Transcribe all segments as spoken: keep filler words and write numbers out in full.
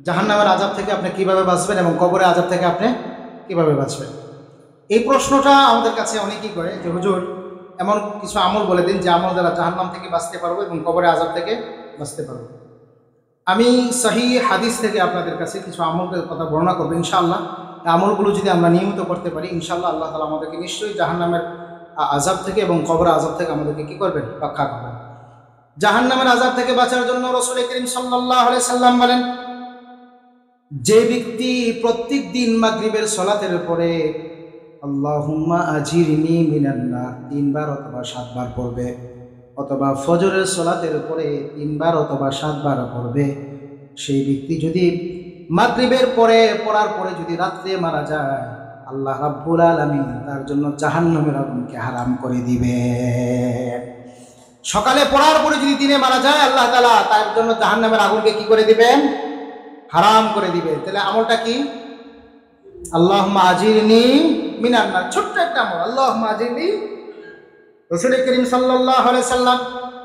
জাহান্নামের আযাব থেকে আপনি কিভাবে বাঁচবেন এবং কবরের আযাব থেকে আপনি কিভাবে বাঁচবেন? এই প্রশ্নটা আমাদের কাছে অনেকেই করে যে হুজুর এমন কিছু আমল বলে দিন যে আমল দ্বারা জাহান্নাম থেকে বাঁচতে পারবো এবং কবরের আযাব থেকে বাঁচতে পারবো। আমি সহিহ হাদিস থেকে আপনাদের কাছে কিছু আমলের কথা বর্ণনা করবো ইনশাআল্লাহ। এই আমলগুলো যদি আমরা নিয়মিত করতে পারি ইনশাআল্লাহ আল্লাহ তাআলা আমাদেরকে নিশ্চয়ই জাহান্নামের আযাব থেকে এবং কবরের আযাব থেকে আমাদেরকে কি করবেন? রক্ষা করবেন। জাহান্নামের আযাব থেকে বাঁচার জন্য রাসূল করিম সাল্লাল্লাহু আলাইহি সাল্লাম বলেন, যে ব্যক্তি প্রত্যেক দিন মাগরিবের সালাতের পরে আল্লাহুম্মা আজিরনি মিনান নার তিনবার অথবা সাতবার পড়বে, অথবা ফজরের সালাতের পরে তিনবার অথবা সাতবার পড়বে, সেই ব্যক্তি যদি মাগরিবের পরে পড়ার পরে যদি রাত্রে মারা যায় আল্লাহ রাব্বুল আলামিন তার জন্য জাহান্নামের আগুনকে হারাম করে দিবে। সকালে পড়ার পরে যদি দিনে মারা যায় আল্লাহ তাআলা তার জন্য জাহান্নামের আগুনকে কি করে দিবেন? হারাম করে দিবে। তাহলে আমলটা কি? আল্লাহুম্মা আজিরনি মিনান নার, ছোট্ট একটা আমল। আল্লাহুম্মা আজিরনি, রাসূল করিম সাল্লাল্লাহু আলাইহি সাল্লাম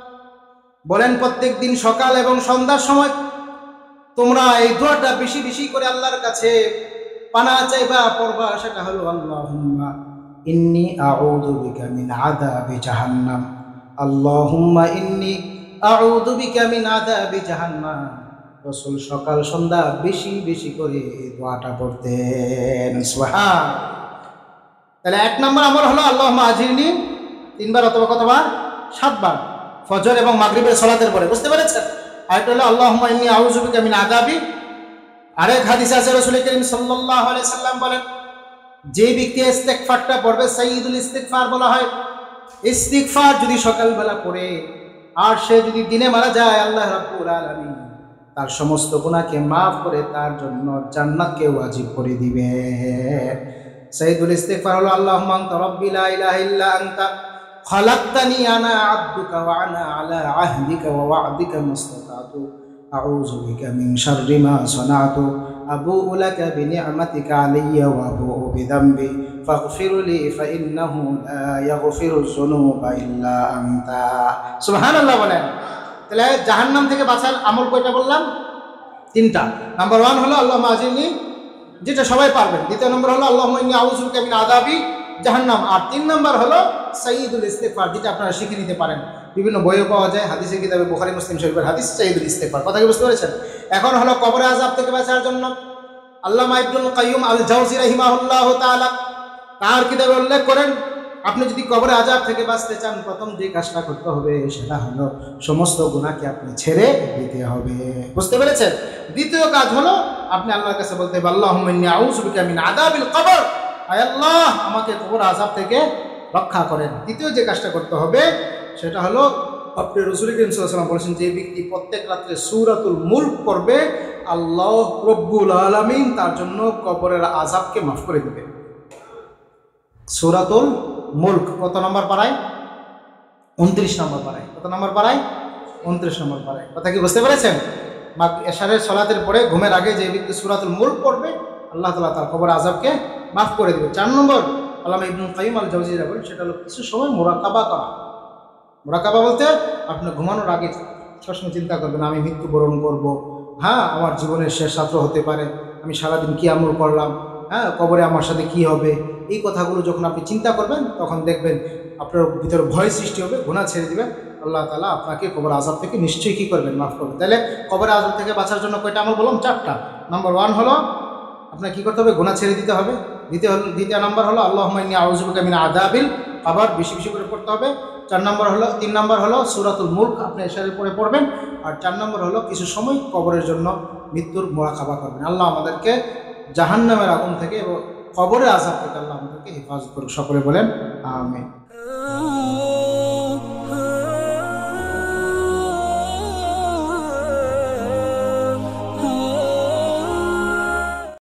বলেন প্রত্যেক দিন সকাল এবং সন্ধ্যার সময় তোমরা এই দোয়াটা বেশি বেশি করে আল্লাহর কাছে পানা চাইবা, পড়বা। সেটা হলো আল্লাহুম্মা ইন্নী আউযু বিকা মিন আযাবি জাহান্নাম, আল্লাহুম্মা ইন্নী আউযু বিকা মিন আযাবি জাহান্নাম। রাসূল সকাল সন্ধ্যা বেশি বেশি করে এই দোয়াটা পড়তেন। সুবহান। তাহলে এক নম্বর আমল হলো আল্লাহুম্মা আজিরনি তিনবার অথবা কতবার? সাতবার, ফজর এবং মাগরিবের সালাতের পরে। বুঝতে পেরেছেন? আরেকটা হলো আল্লাহুম্মা ইন্নী আউযু বিকা মিন আযাবি। আরেক হাদিসে আছে রাসূল করিম সাল্লাল্লাহু আলাইহি সাল্লাম বলেন, যে ব্যক্তি ইস্তিগফারটা পড়বে, সাইয়্যিদুল ইস্তিগফার বলা হয়, ইস্তিগফার যদি সকালবেলা পড়ে আর সে যদি দিনে মারা যায় আল্লাহ রাব্বুল আলামিন তার সমস্ত গুনাহকে মাফ করে তার জন্য জান্নাতকে ওয়াজিব করে দিবে। সাইয়্যিদুল ইস্তিগফার হলো আল্লাহুম্মা আনতা রাব্বি লা ইলাহা ইল্লা আনতা খালাকতানি আনা আবদুকা ওয়া আনা আলা আহদিকা ওয়া ওয়া'দিকা মাসতাতাতু আউযু বিকা মিন শাররি মা সানাতু আবুউ লাকা বিনি'মাতিকা আলাইয়া ওয়া আবুউ বিযামবি ফাগফিরলি ফাইন্নাহু লা ইয়াগফিরুয যুনুবা ইল্লা আনতা। সুবহানাল্লাহ বলেন। তাহলে জাহান্নাম থেকে বাঁচার আমল কয়টা বললাম? তিনটা। নাম্বার ওয়ান হলো আল্লাহুম্মা আজিরনি, যেটা সবাই পারবেন। দ্বিতীয় নম্বর হলো আল্লাহুম্মা ইন্নী আউযু বিকা মিন আযাবি জাহান্নাম। আর তিন নম্বর হলো সাইয়্যিদুল ইস্তিগফার, যেটা আপনারা শিখে নিতে পারেন। বিভিন্ন বইও পাওয়া যায়, হাদিসের কিতাবে বুখারী মুসলিম শরীফের হাদিস সাইয়্যিদুল ইস্তিগফার। কথা কি বুঝতে পেরেছেন? এখন হলো কবরের আযাব থেকে বাঁচার জন্য আল্লামা ইবনুল কাইয়্যিম আল জাওযী রাহিমাহুল্লাহু তাআলা তার কিতাবে উল্লেখ করেন, আপনি যদি কবরের আযাব থেকে বাঁচতে চান প্রথম যে কাজটা করতে হবে সেটা হলো সমস্ত গুনাহকে আপনি ছেড়ে দিতে হবে। বুঝতে পেরেছেন? দ্বিতীয় কাজ হলো আপনি আল্লাহর কাছে বলতে হবে আল্লাহুম্মা ইন্নী আউযু বিকা মিন আযাবিল কবর, আয় আল্লাহ আমাকে কবরের আযাব থেকে রক্ষা করেন। দ্বিতীয় যে কাজটা করতে হবে সেটা হলো আপনি রাসূল করিম সাল্লাল্লাহু আলাইহি ওয়াসাল্লাম বলেছেন, যে ব্যক্তি প্রত্যেক রাত্রে সূরাতুল মুলক পড়বে আল্লাহ রাব্বুল আলামিন তার জন্য কবরের আযাবকে মাফ করে দিবেন। সূরাতুল মুলক কত নম্বর পারায়? উনত্রিশ নম্বর পারায়। কত নম্বর পারায়? উনত্রিশ নম্বর পারায়। কথা কি বুঝতে পেরেছেন? এশারের সালাতের পরে ঘুমের আগে যে ব্যক্তি সূরাতুল মুলক পড়বে আল্লাহ তাআলা তার কবরের আযাবকে মাফ করে দিবে। চার নম্বর আল্লামা ইবনুল কাইয়্যিম আল জাওযী বলেন সেটা হলো কিছু সময় মুরাকাবা করা। মুরাকাবা বলতে আপনি ঘুমানোর আগে সবসময় চিন্তা করবেন আমি মৃত্যুবরণ করব, হ্যাঁ আমার জীবনের শেষ রাত্র হতে পারে, আমি সারাদিন কি আমল করলাম, হ্যাঁ কবরে আমার সাথে কি হবে। এই কথাগুলো যখন আপনি চিন্তা করবেন তখন দেখবেন আপনার ভিতরে ভয় সৃষ্টি হবে, গুনাহ ছেড়ে দিবেন, আল্লাহ তাআলা আপনাকে কবর আযাব থেকে নিশ্চয়ই কি করবেন? মাফ করবেন। তাহলে কবর আযাব থেকে বাঁচার জন্য কয়টা আমল বললাম? চারটা। নাম্বার ওয়ান হলো আপনার কি করতে হবে? গুনাহ ছেড়ে দিতে হবে। দ্বিতীয় দ্বিতীয় নাম্বার হলো আল্লাহুম্মা ইন্নী আউযু বিকা মিন আযাবিল কবর, বেশি বেশি করে পড়তে হবে। চার নম্বর হলো তিন নম্বর হলো সূরাতুল মুলক আপনি এশারের পরে পড়বেন। আর চার নম্বর হলো কিছু সময় কবরের জন্য মৃত্যুর মুরাকাবা করবেন। আল্লাহ আমাদেরকে জাহান্নামের আগুন থেকে এবং কবরের আযাব থেকে আল্লাহ আমাদেরকে হেফাজত করুক। সকলে বলেন আমিন।